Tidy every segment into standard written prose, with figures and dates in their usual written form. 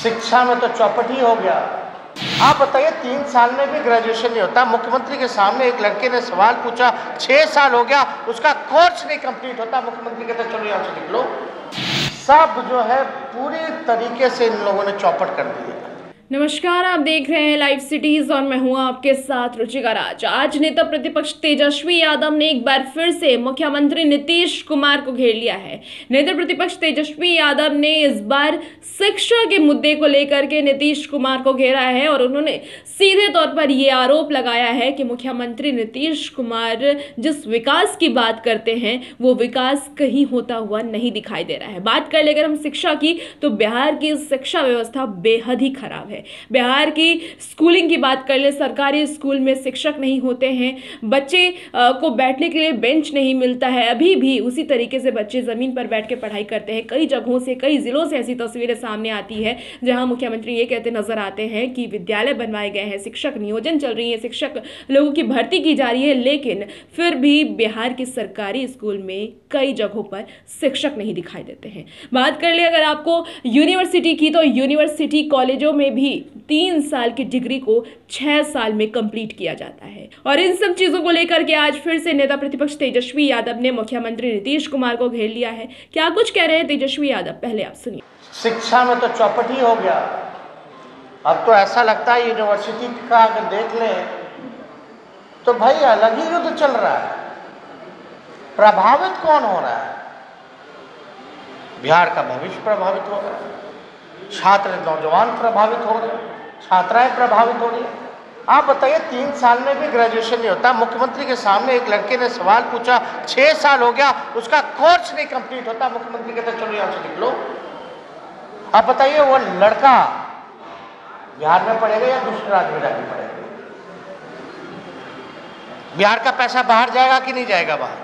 शिक्षा में तो चौपट ही हो गया। आप बताइए 3 साल में भी ग्रेजुएशन नहीं होता। मुख्यमंत्री के सामने एक लड़के ने सवाल पूछा, 6 साल हो गया उसका कोर्स नहीं कंप्लीट होता। मुख्यमंत्री कहते चलो यहाँ से निकलो। सब जो है पूरी तरीके से इन लोगों ने चौपट कर दी है। नमस्कार, आप देख रहे हैं लाइव सिटीज और मैं हूं आपके साथ रुचिका राज। आज नेता प्रतिपक्ष तेजस्वी यादव ने एक बार फिर से मुख्यमंत्री नीतीश कुमार को घेर लिया है। नेता प्रतिपक्ष तेजस्वी यादव ने इस बार शिक्षा के मुद्दे को लेकर के नीतीश कुमार को घेरा है और उन्होंने सीधे तौर पर यह आरोप लगाया है कि मुख्यमंत्री नीतीश कुमार जिस विकास की बात करते हैं वो विकास कहीं होता हुआ नहीं दिखाई दे रहा है। बात कर ले अगर हम शिक्षा की, तो बिहार की शिक्षा व्यवस्था बेहद ही खराब है। बिहार की स्कूलिंग की बात कर ले, सरकारी स्कूल में शिक्षक नहीं होते हैं, बच्चे को बैठने के लिए बेंच नहीं मिलता है। अभी भी उसी तरीके से बच्चे जमीन पर बैठ के पढ़ाई करते हैं। कई जगहों से, कई जिलों से ऐसी तस्वीरें सामने आती है जहां मुख्यमंत्री ये कहते नजर आते हैं कि विद्यालय बनवाए गए हैं, शिक्षक नियोजन चल रही है, शिक्षक लोगों की भर्ती की जा रही है, लेकिन फिर भी बिहार के सरकारी स्कूल में कई जगहों पर शिक्षक नहीं दिखाई देते हैं। बात कर ले अगर आपको यूनिवर्सिटी की, तो यूनिवर्सिटी कॉलेजों में भी 3 साल की डिग्री को 6 साल में कंप्लीट किया जाता है। और इन सब चीजों को लेकर के आज फिर से नेता प्रतिपक्ष तेजस्वी यादव ने मुख्यमंत्री नीतीश कुमार को घेर लिया है। क्या कुछ कह रहे हैं तेजस्वी यादव, पहले आप सुनिए। शिक्षा में तो चौपट ही हो गया। अब तो ऐसा लगता है यूनिवर्सिटी का अगर देख लें तो भाई अलग ही युद्ध चल रहा है। प्रभावित कौन हो रहा है? बिहार का भविष्य प्रभावित हो रहा है, छात्र नौजवान प्रभावित हो रहे हैं, छात्राएं प्रभावित हो रही हैं। आप बताइए 3 साल में भी ग्रेजुएशन नहीं होता। मुख्यमंत्री के सामने एक लड़के ने सवाल पूछा, 6 साल हो गया उसका कोर्स नहीं कंप्लीट होता। मुख्यमंत्री कहते चलो यहाँ से निकलो। आप बताइए वो लड़का बिहार में पढ़ेगा या दूसरे राज्य में जाके पढ़ेगा? बिहार का पैसा बाहर जाएगा कि नहीं जाएगा बाहर?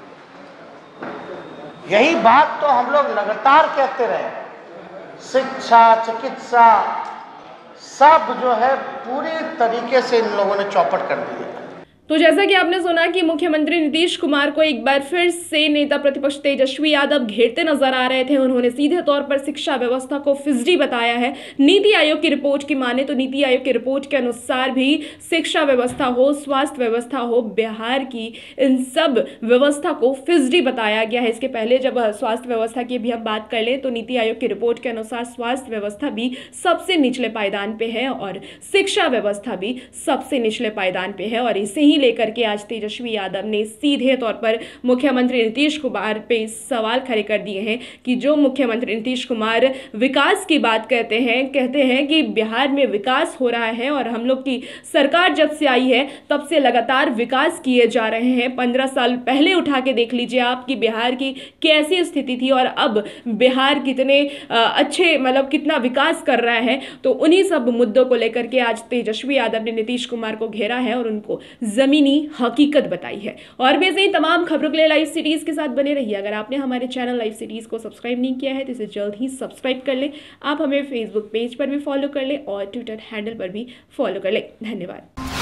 यही बात तो हम लोग लगातार कहते रहे। शिक्षा, चिकित्सा सब जो है पूरी तरीके से इन लोगों ने चौपट कर दी है। तो जैसा कि आपने सुना कि मुख्यमंत्री नीतीश कुमार को एक बार फिर से नेता प्रतिपक्ष तेजस्वी यादव घेरते नजर आ रहे थे। उन्होंने सीधे तौर पर शिक्षा व्यवस्था को फिजड़ी बताया है। नीति आयोग की रिपोर्ट की माने तो नीति आयोग की रिपोर्ट के अनुसार भी शिक्षा व्यवस्था हो, स्वास्थ्य व्यवस्था हो, बिहार की इन सब व्यवस्था को फिजड़ी बताया गया है। इसके पहले जब स्वास्थ्य व्यवस्था की भी हम बात कर लें तो नीति आयोग की रिपोर्ट के अनुसार स्वास्थ्य व्यवस्था भी सबसे निचले पायदान पे है और शिक्षा व्यवस्था भी सबसे निचले पायदान पे है। और इसे ही लेकर के आज तेजस्वी यादव ने सीधे तौर पर मुख्यमंत्री नीतीश कुमार पे सवाल खड़े कर दिए हैं कि जो मुख्यमंत्री नीतीश कुमार विकास की बात कहते हैं कि बिहार में विकास हो रहा है और हम लोग की सरकार जब से आई है तब से लगातार विकास किए जा रहे हैं। 15 साल पहले उठा के देख लीजिए आपकी बिहार की कैसी स्थिति थी और अब बिहार कितने अच्छे मतलब कितना विकास कर रहा है। तो उन्हीं सब मुद्दों को लेकर के आज तेजस्वी यादव ने नीतीश कुमार को घेरा है और उनको जमीनी हकीकत बताई है। और भी ऐसे ही तमाम खबरों के लिए लाइव सिटीज के साथ बने रहिए। अगर आपने हमारे चैनल लाइव सिटीज को सब्सक्राइब नहीं किया है तो इसे जल्द ही सब्सक्राइब कर ले। आप हमें फेसबुक पेज पर भी फॉलो कर ले और ट्विटर हैंडल पर भी फॉलो कर ले। धन्यवाद।